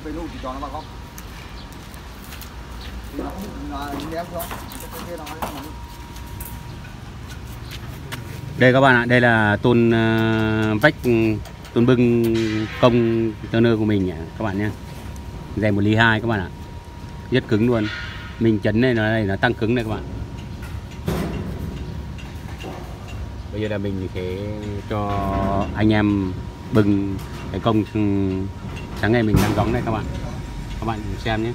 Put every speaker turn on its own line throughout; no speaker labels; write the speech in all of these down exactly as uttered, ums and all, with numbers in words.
bên nụ thì cho nó vào góc. Thì nó nó ném xuống. Cái kia nó nó
Đây các bạn ạ, đây là tôn uh, vách tôn bưng công turner của mình các bạn nhé. Dày một ly hai các bạn ạ, rất cứng luôn. Mình chấn này nó đây nó tăng cứng đây các bạn. Bây giờ là mình sẽ cho anh em bưng cái công sáng ngày mình đang gióng đây các bạn. Các bạn xem nhé.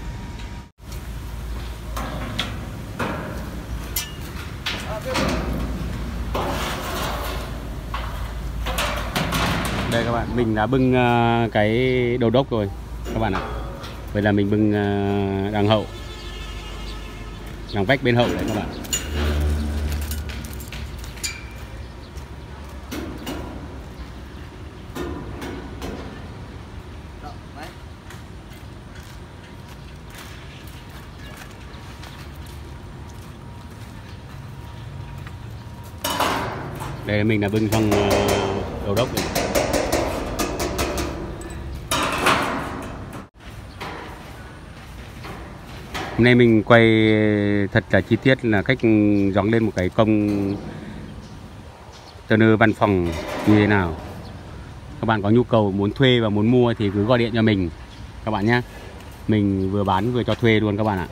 Đây các bạn, mình đã bưng uh, cái đầu đốc rồi các bạn ạ. Vậy là mình bưng uh, đằng hậu, đằng vách bên hậu đấy các bạn. Đây mình đã bưng xong uh, đầu đốc rồi. Hôm nay mình quay thật là chi tiết là cách gióng lên một cái công turner văn phòng như thế nào. Các bạn có nhu cầu muốn thuê và muốn mua thì cứ gọi điện cho mình các bạn nhé. Mình vừa bán vừa cho thuê luôn các bạn ạ.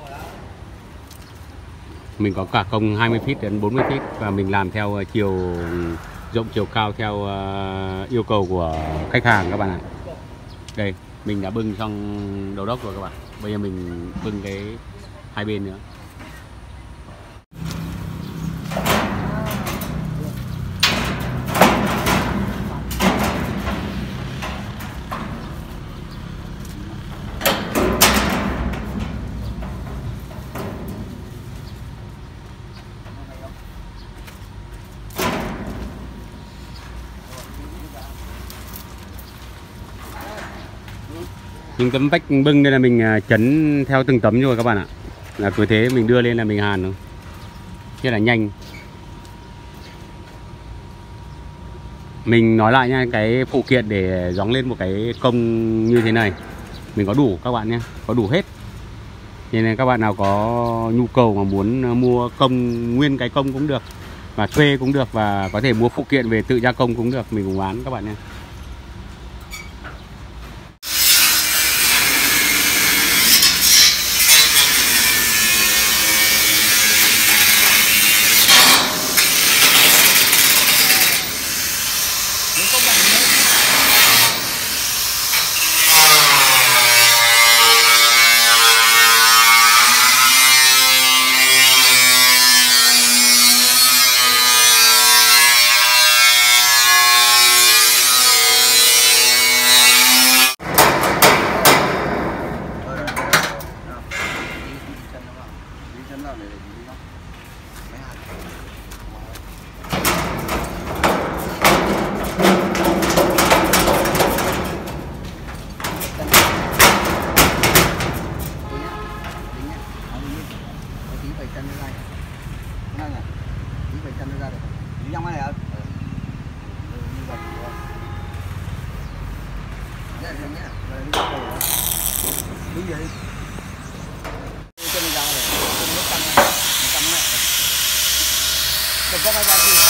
Mình có cả công hai mươi feet đến bốn mươi feet và mình làm theo chiều rộng chiều cao theo yêu cầu của khách hàng các bạn ạ. Đây, mình đã bưng xong đầu đốc rồi các bạn. Bây giờ mình bưng cái hai bên nữa. Những tấm vách bưng đây là mình chấn theo từng tấm rồi các bạn ạ. Là cứ thế mình đưa lên là mình hàn thôi. Rất là nhanh. Mình nói lại nha, cái phụ kiện để gióng lên một cái công như thế này mình có đủ các bạn nhé, có đủ hết. Nên là các bạn nào có nhu cầu mà muốn mua công nguyên cái công cũng được, và thuê cũng được, và có thể mua phụ kiện về tự gia công cũng được, mình cũng bán các bạn nhé.
Đúng vậy. Chân ra này, nó căng, nó căng mẹ. Đừng có ra gì.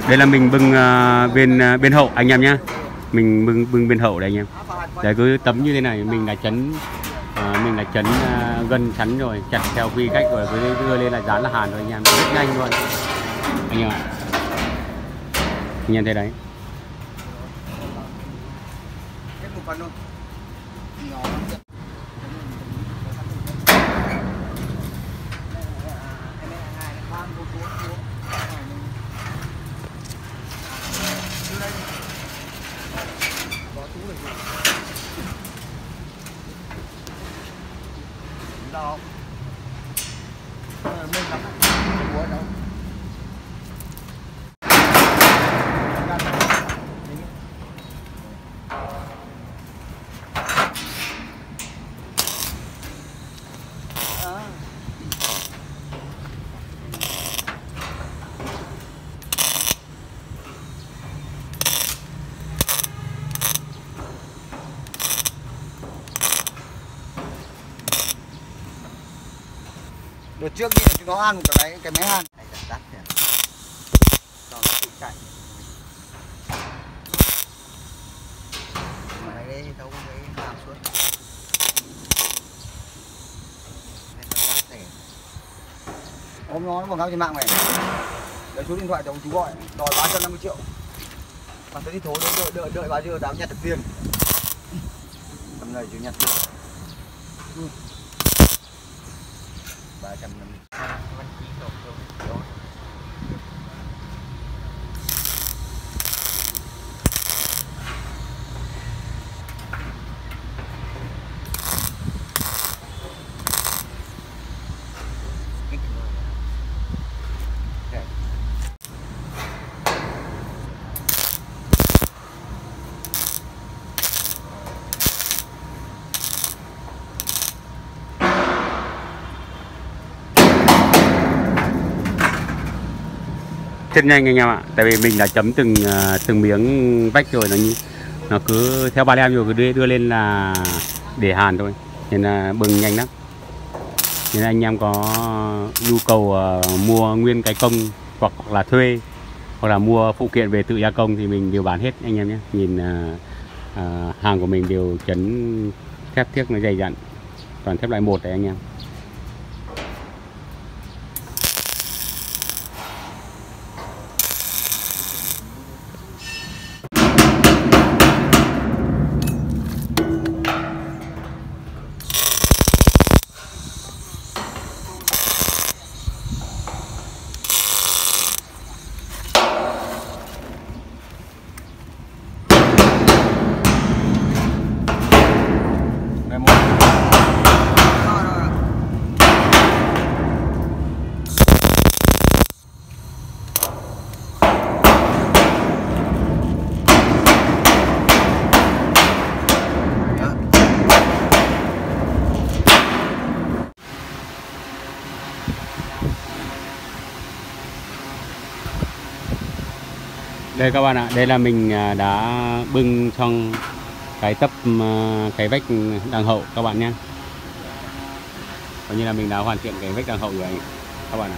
Đây là mình bưng uh, bên uh, bên hậu anh em nhá. Mình bưng bưng bên hậu đây anh em. Đấy cứ tấm như thế này mình đã chấn uh, mình đã chấn uh, gân chắn rồi, chặt theo quy cách rồi, cứ đưa lên là dán là hàn rồi anh em, rất nhanh luôn. Anh em ạ. Anh em thấy đấy.
Đâu mình lắm của đâu đợt trước thì chúng nó ăn một cái cái máy hàn này đắt kìa, cho nó tự chạy mà đây đâu có cái hàn suốt này đắt này. Hôm nó quảng cáo trên mạng này, lấy số điện thoại cho chú gọi đòi ba trăm năm mươi triệu, mà tới đi thối đợi đợi đợi bao giờ tao nhặt được tiền, tầm này chú nhặt được ba trăm năm mươi.
Rất nhanh anh em ạ, tại vì mình đã chấm từng uh, từng miếng vách rồi, nó như nó cứ theo ba lem rồi cứ đưa, đưa lên là để hàn thôi, nên là bừng nhanh lắm. Nên anh em có nhu cầu uh, mua nguyên cái công hoặc, hoặc là thuê hoặc là mua phụ kiện về tự gia công thì mình đều bán hết anh em nhé. Nhìn uh, uh, hàng của mình đều chấn thép thiếc nó dày dặn, toàn thép loại một đấy anh em. Đây các bạn ạ, đây là mình đã bưng xong cái tấp cái vách đằng hậu các bạn nhé. Coi như là mình đã hoàn thiện cái vách đằng hậu rồi các bạn ạ.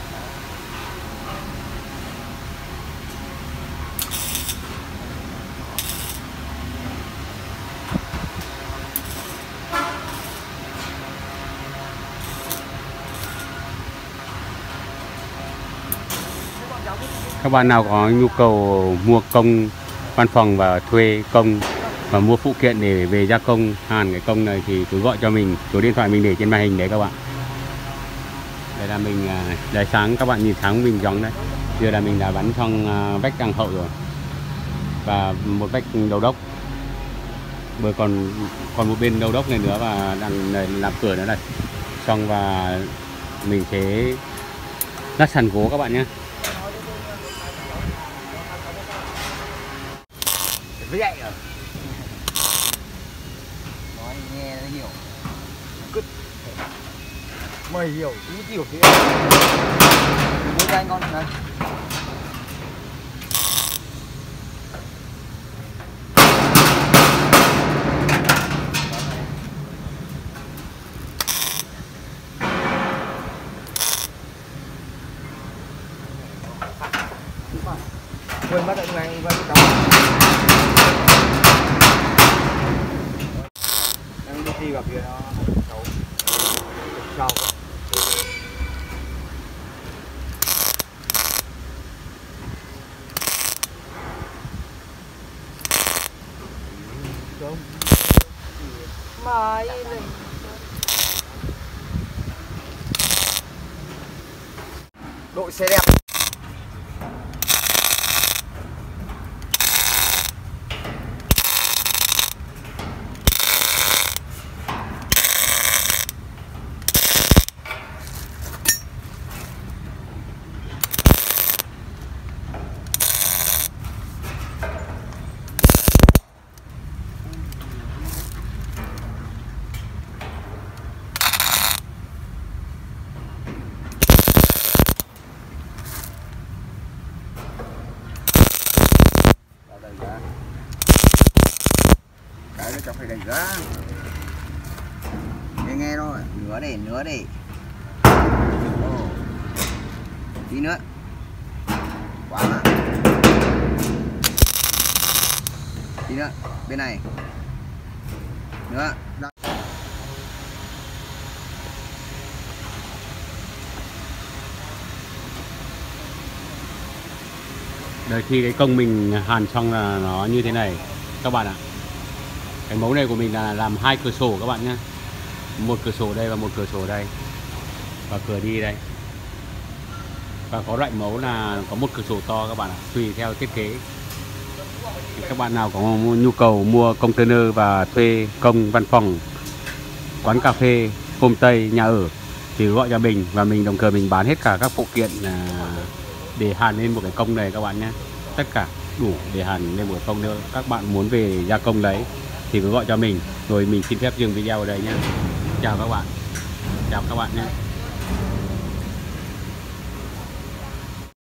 Các bạn nào có nhu cầu mua công văn phòng và thuê công và mua phụ kiện để về gia công hàn cái công này thì cứ gọi cho mình, số điện thoại mình để trên màn hình đấy các bạn. Đây là mình, đây sáng các bạn nhìn sáng mình giống đấy. Giờ là mình đã bắn xong vách đằng hậu rồi và một vách đầu đốc, bởi còn còn một bên đầu đốc này nữa và đằng này làm cửa nữa này xong, và mình sẽ lát sàn gỗ các bạn nhé.
Vậy à? Nói nghe nó hiểu. Cứt. Mày hiểu, tí hiểu thế. Mua cho anh con này. quên mất rồi này quên cháu đang đi thi gặp kia nó cháu sau
Mai
đội xe đẹp. Cái nó cháu phải đẩy ra nghe nghe thôi, nửa đi nửa đi oh. Tí nữa quá mà tí nữa bên này nữa.
Đợi khi cái công mình hàn xong là nó như thế này các bạn ạ. Cái mẫu này của mình là làm hai cửa sổ các bạn nhé. Một cửa sổ đây và một cửa sổ đây. Và cửa đi đây. Và có loại mẫu là có một cửa sổ to các bạn ạ. Tùy theo thiết kế. Các bạn nào có nhu cầu mua container và thuê công văn phòng, quán cà phê, homestay, nhà ở thì gọi cho mình. Và mình đồng thời mình bán hết cả các phụ kiện để hàn lên một cái công này các bạn nhé. Tất cả đủ để hàn lên một công nữa. Các bạn muốn về gia công lấy thì cứ gọi cho mình. Rồi mình xin phép dừng video ở đây nhé. Chào các bạn. Chào các bạn nhé.